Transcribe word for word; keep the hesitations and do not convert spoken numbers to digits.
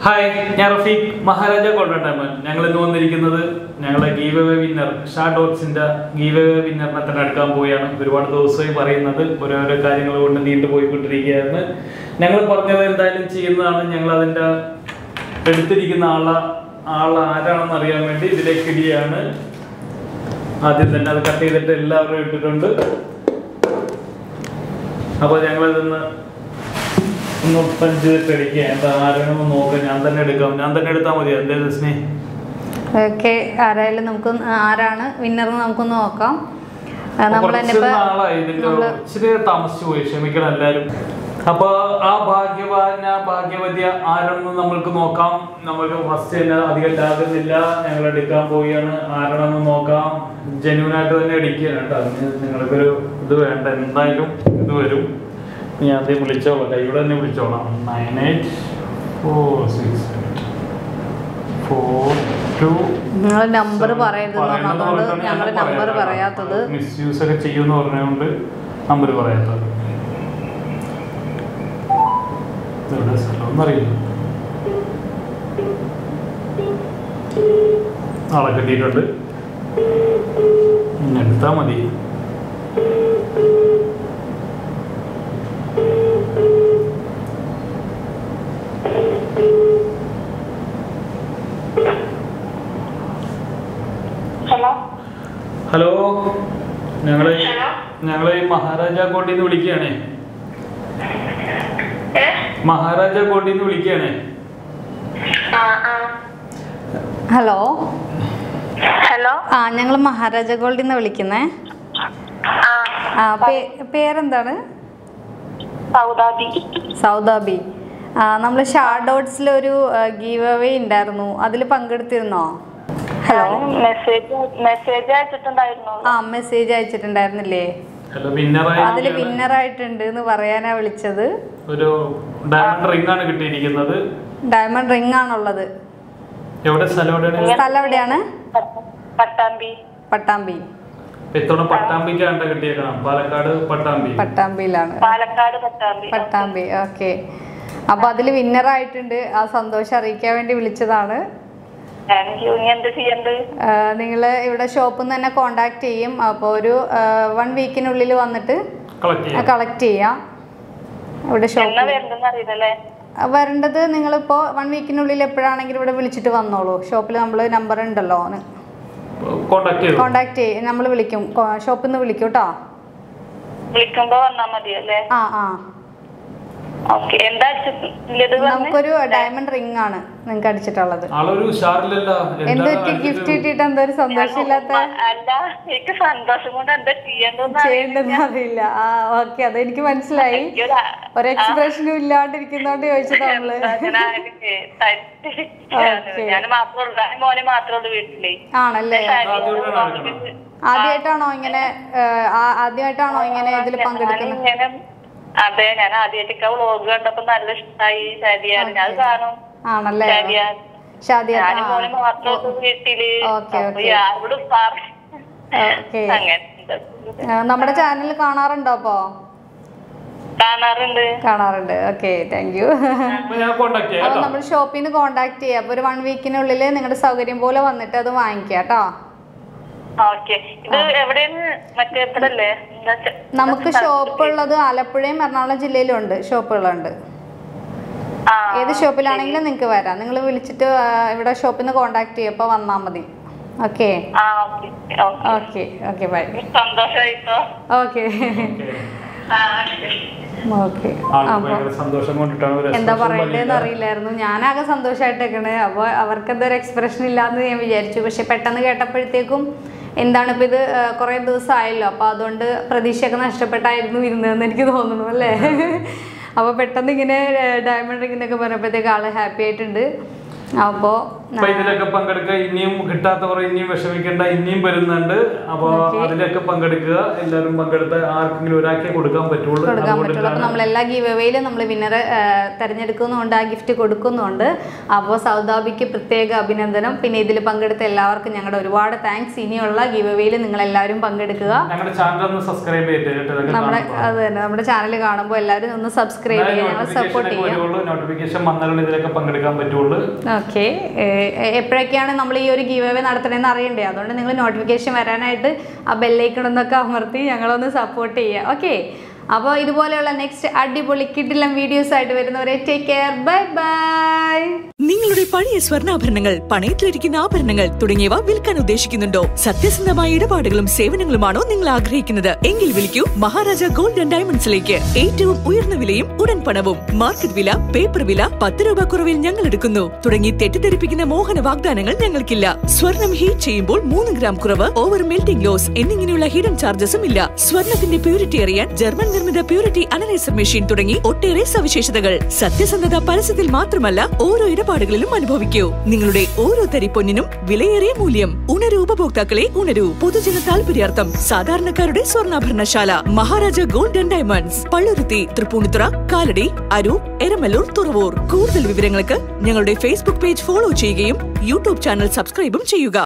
Hi, ഞാൻ Rafeeq, Maharaja golden diamond. ഞങ്ങൾ ഇന്ന് വന്നിരിക്കുന്നത് ഞങ്ങളുടെ ഗീവ് അവേ വിന്നർ ഷാ ഡോട്ട്സിന്റെ ഗീവ് അവേ വിന്നറിനെ തന്നെ എടുക്കാൻ പോവുകയാണ്. ഒരുപാട് ദിവസമായി പറയുന്നത് ഓരോരോ കാര്യങ്ങൾ കൊണ്ട് നീണ്ടുപോയിക്കൊണ്ടിരിക്കുകയാണ്. ഞങ്ങൾ പറഞ്ഞത് എന്തായാലും ചെയ്യുന്നതാണ്. ഞങ്ങൾ അതിൻ്റെ എടുത്തിരിക്കുന്ന ആളെ ആൾ ആരാണെന്ന് അറിയാൻ വേണ്ടി ഇതിലേക്ക് ഇടിയാണ്. ആദ്യം തന്നെ അത് കട്ട് ചെയ്തിട്ട് എല്ലാവരും ഇട്ടിട്ടുണ്ട്. അപ്പോൾ ഞങ്ങളിതൊന്ന് ഒന്ന് ഓപ്പൺ ചെയ്തിട്ട് അടിക്കുക. എന്താ ആരാണെന്ന് നോക്കാം. ഞാൻ തന്നെ എടുക്കാം. ഞാൻ തന്നെ എടുത്താൽ മതി. എന്റെ രശ്മി ഓക്കെ, ആരായാലും നമുക്ക് ആരാണ് വിന്നർ നമുക്കൊന്ന് നോക്കാം. ഇച്ചിരി താമസിച്ചു പോയി, ക്ഷമിക്കണം എല്ലാവരും. അപ്പൊ ആ ഭാഗ്യവാന ഭാഗ്യവതിയ ആരാണെന്ന് നമ്മൾക്ക് നോക്കാം. നമ്മൾക്ക് ഫസ്റ്റ് തന്നെ അധികം ലാകുന്നില്ല, ഞങ്ങൾ എടുക്കാൻ പോവുകയാണ്. ആരാണെന്ന് നോക്കാം. ജെന്യൂനായിട്ട് തന്നെ അടിക്കുകയാണ് കേട്ടോ. നിങ്ങൾക്കൊരു ഇത് വേണ്ട, എന്തായാലും ഇത് വരും. ഞാൻ അതേ വിളിച്ചോളാം, ഇവിടെ തന്നെ വിളിച്ചോളാം. Nine eight four six four two number പറയുന്നത് ഞങ്ങൾ നമ്പർ പറയാത്തത് മിസ്യൂസ് ഒക്കെ ചെയ്യുമെന്ന് പറഞ്ഞുകൊണ്ട് നമ്പർ പറയാത്തത്. എവിടെ സ്ഥലമൊന്നും അറിയില്ല. ആളെ കിട്ടിയിട്ടുണ്ട്. എടുത്താൽ മതി. ഹലോ, ഞങ്ങള് ഞങ്ങള് മഹാരാജ കോട്ടിന്ന് വിളിക്കുകയാണേ. മഹാരാജ കോട്ടിന്ന് വിളിക്കുകയാണേ. ഹലോ ഹലോ ആ ഞങ്ങൾ മഹാരാജ ഗോൾഡിൽ നിന്ന് വിളിക്കുന്നേ. ആ പേരെന്താണ്? സൗദാബി. ആ നമ്മൾ ഷാ ഡോട്ട്സിൽ ഒരു ഗീവ് അവേ ഉണ്ടായിരുന്നു, അതിൽ പങ്കെടുത്തിരുന്നോ? Hello, message അയച്ചിട്ടുണ്ടായിരുന്നു. ആ മെസ്സേജ് അയച്ചിട്ടുണ്ടായിരുന്നില്ലേ? അതില് വിന്നർ ആയിട്ടുണ്ട് എന്ന് പറയാനാ വിളിച്ചത്. ഒരു ഡയമണ്ട് റിംഗ് ആണ് കിട്ടിയിരിക്കുന്നത്. ഡയമണ്ട് റിംഗ് ആണുള്ളത്. സ്ഥലം എവിടെയാണ്? പട്ടാമ്പി. പട്ടാമ്പി. പട്ടാമ്പിക്കാണ് കിട്ടിയേക്കണം. പാലക്കാട് പട്ടാമ്പി. പട്ടാമ്പിയിലാണ്. പാലക്കാട് പട്ടാമ്പി. പട്ടാമ്പി. ഓക്കെ, അപ്പൊ അതില് വിന്നർ ആയിട്ടുണ്ട്. ആ സന്തോഷം അറിയിക്കാൻ വേണ്ടി വിളിച്ചതാണ്. നിങ്ങൾ ഇവിടെ ഷോപ്പിൽ നിന്ന് തന്നെ കോണ്ടാക്ട് ചെയ്യും. അപ്പോൾ ഒരു വൺ വീക്കിനുള്ളിൽ വന്നിട്ട് കളക്ട് ചെയ്യാം. ഇവിടെ ഷോപ്പിൽ വരേണ്ടത് നിങ്ങളിപ്പോൾ വൺ വീക്കിനുള്ളിൽ എപ്പോഴാണെങ്കിലും ഇവിടെ വിളിച്ചിട്ട് വന്നോളൂ. ഷോപ്പിൽ നമ്മൾ നമ്പർ ഉണ്ടല്ലോ, കോണ്ടാക്ട് ചെയ്യും. നമ്മൾ വിളിക്കും, ഷോപ്പിൽ നിന്ന് വിളിക്കും കേട്ടോ. ആ ആ നമുക്കൊരു ഡയമണ്ട് റിംഗ് ആണ് നിങ്ങൾക്ക് അടിച്ചിട്ടുള്ളത്. എന്തൊക്കെ ഗിഫ്റ്റ് കിട്ടിയിട്ട് എന്തോ ഒരു സന്തോഷം ഇല്ലാത്ത ചെയ്യേണ്ടെന്ന് അറിയില്ല. ആ ഓക്കെ, അതെനിക്ക് മനസ്സിലായി. ഒരു എക്സ്പ്രഷനും ഇല്ലാണ്ടിരിക്കുന്നോണ്ട് ചോദിച്ചത് നമ്മള്. ആണല്ലേ? ആദ്യമായിട്ടാണോ ഇങ്ങനെ ആദ്യമായിട്ടാണോ ഇങ്ങനെ ഇതിൽ പങ്കെടുക്കുന്നത്? അതെ, ഞാൻ ആദ്യമായിട്ടൊക്കെ വ്ളോഗ് കണ്ടപ്പോ നല്ല ഇഷ്ടമായി. ഷാദിയാണ് ഞാൻ കാണും. ആണല്ലേ? വീട്ടില് നമ്മുടെ ചാനൽ കാണാറുണ്ടോ? അപ്പോ കാണാറുണ്ട് കാണാറുണ്ട് ഓക്കെ, താങ്ക് യു. അപ്പൊ നമ്മൾ ഷോപ്പിൽ നിന്ന് കോണ്ടാക്ട് ചെയ്യാം. അപ്പൊ ഒരു വൺ വീക്കിനുള്ളിൽ നിങ്ങളുടെ സൗകര്യം പോലെ വന്നിട്ട് അത് വാങ്ങിക്കാം കേട്ടോ. നമുക്ക് ഷോപ്പ് ഉള്ളത് ആലപ്പുഴയും എറണാകുളം ജില്ലയിലും ഉണ്ട്. ഷോപ്പുകളുണ്ട്. ഏത് ഷോപ്പിലാണെങ്കിലും നിങ്ങൾക്ക് വരാം. നിങ്ങൾ വിളിച്ചിട്ട് ഇവിടെ ഷോപ്പിൽ നിന്ന് കോണ്ടാക്ട് ചെയ്യപ്പോ വന്നാ മതി. Okay okay okay bye. Okay okay. എന്താ പറയണ്ടേന്ന് അറിയില്ലായിരുന്നു. ഞാനാകെ സന്തോഷമായിട്ടേക്കണേ. അപ്പോൾ അവർക്ക് എന്തൊരു എക്സ്പ്രഷൻ ഇല്ലാന്ന് ഞാൻ വിചാരിച്ചു. പക്ഷെ പെട്ടെന്ന് കേട്ടപ്പോഴത്തേക്കും എന്താണ് ഇപ്പം ഇത് കുറേ ദിവസമായല്ലോ, അപ്പോൾ അതുകൊണ്ട് പ്രതീക്ഷയൊക്കെ നഷ്ടപ്പെട്ടായിരുന്നു ഇരുന്നതെന്ന് എനിക്ക് തോന്നുന്നു അല്ലേ? അപ്പോൾ പെട്ടെന്ന് ഇങ്ങനെ ഡയമണ്ട് റിങ്ങിനൊക്കെ പറഞ്ഞപ്പോഴത്തേക്ക് ആൾ ഹാപ്പി ആയിട്ടുണ്ട്. അപ്പോൾ അപ്പൊ ഇതിലൊക്കെ പങ്കെടുക്കുക. ഇനിയും കിട്ടാത്തവർ ഇനിയും വിഷമിക്കേണ്ട, ഇനിയും വരുന്നുണ്ട്. അപ്പൊ അതിലൊക്കെ പങ്കെടുക്കുക. എല്ലാവരും പങ്കെടുത്ത് ആർക്കെങ്കിലും ഒരാൾക്കേ കൊടുക്കാൻ പറ്റുള്ളൂ. കൊടുക്കാൻ പറ്റുള്ളൂ. അപ്പൊ നമ്മളെല്ലാ ഗീവ് അവേയിലും നമ്മൾ വിന്നറെ തെരഞ്ഞെടുക്കുന്നുണ്ട്, ആ ഗിഫ്റ്റ് കൊടുക്കുന്നുണ്ട്. അപ്പോൾ സൗദാബിക്ക് പ്രത്യേക അഭിനന്ദനം. പിന്നെ ഇതിൽ പങ്കെടുത്ത എല്ലാവർക്കും ഞങ്ങളുടെ ഒരുപാട് താങ്ക്സ്. ഇനിയുള്ള ഗീവ് അവേയിൽ നിങ്ങൾ എല്ലാവരും പങ്കെടുക്കുക. ഞങ്ങളുടെ ചാനൽ ഒന്ന് സബ്സ്ക്രൈബ് ചെയ്തിട്ട് നമ്മുടെ അത് തന്നെ നമ്മുടെ ചാനൽ കാണുമ്പോൾ എല്ലാവരും ഒന്ന് സബ്സ്ക്രൈബ് ചെയ്യുക, ഞങ്ങളെ സപ്പോർട്ട് ചെയ്യുക. നോട്ടിഫിക്കേഷൻ വന്നാലും ഇതിലൊക്കെ പങ്കെടുക്കാൻ പറ്റുള്ളൂ. ഓക്കെ, എപ്പോഴൊക്കെയാണ് നമ്മൾ ഈ ഒരു ഗീവ് അവേ നടത്തണമെന്ന് അറിയണ്ടേ? അതുകൊണ്ട് നിങ്ങൾ നോട്ടിഫിക്കേഷൻ വരാനായിട്ട് ആ ബെല്ലൈക്കണമെന്നൊക്കെ അമർത്തി ഞങ്ങളൊന്ന് സപ്പോർട്ട് ചെയ്യുക. ഓക്കെ, അപ്പോൾ ഇതുപോലെയുള്ള നെക്സ്റ്റ് അടിപൊളി കിടിലം വീഡിയോസ് ആയിട്ട് വരുന്നവരെ ടേക്ക് കെയർ, ബൈ ബൈ. നിങ്ങളുടെ പഴയ സ്വർണ്ണാഭരണങ്ങൾ, പണയത്തിലിരിക്കുന്ന ആഭരണങ്ങൾ തുടങ്ങിയവ വിൽക്കാൻ ഉദ്ദേശിക്കുന്നുണ്ടോ? സത്യസന്ധമായ ഇടപാടുകളും സേവനങ്ങളുമാണോ നിങ്ങൾ ആഗ്രഹിക്കുന്നത്? എങ്കിൽ വിളിക്കൂ മഹാരാജ ഗോൾഡ് ആൻഡ് ഡയമണ്ട്സിലേക്ക്. ഏറ്റവും ഉയർന്ന വിലയും ഉടൻ പണവും. മാർക്കറ്റ് വില, പേപ്പർ വില പത്ത് രൂപ കുറവിൽ ഞങ്ങൾ എടുക്കുന്നു തുടങ്ങി തെറ്റിദ്ധരിപ്പിക്കുന്ന മോഹന വാഗ്ദാനങ്ങൾ ഞങ്ങൾക്കില്ല. സ്വർണം ഹീറ്റ് ചെയ്യുമ്പോൾ മൂന്ന് ഗ്രാം കുറവ്, ഓവർ മെൽറ്റിംഗ് ലോസ് എന്നിങ്ങനെയുള്ള ഹിഡൻ ചാർജസും ഇല്ല. സ്വർണത്തിന്റെ പ്യൂരിറ്റി അറിയാൻ ജർമ്മൻ നിർമ്മിത പ്യൂരിറ്റി അനലൈസർ മെഷീൻ തുടങ്ങി ഒട്ടേറെ സവിശേഷതകൾ. സത്യസന്ധത പരസ്യത്തിൽ മാത്രമല്ല, ഓരോ ഇടപാടുകളിലും അനുഭവിക്കൂ. നിങ്ങളുടെ ഓരോ തരി പൊന്നിനും വിലയേറിയ മൂല്യം. ഉണരൂ ഉപഭോക്താക്കളെ, ഉണരൂ. പൊതുജന താൽപര്യാർത്ഥം സാധാരണക്കാരുടെ സ്വർണ്ണാഭരണശാല Maharaja gold and diamonds, Palluruthy, Tripunithura, Kalady, Aroor, Eramalloor, Thuravoor. കൂടുതൽ വിവരങ്ങൾക്ക് ഞങ്ങളുടെ ഫേസ്ബുക്ക് പേജ് ഫോളോ ചെയ്യുകയും യൂട്യൂബ് ചാനൽ സബ്സ്ക്രൈബും ചെയ്യുക.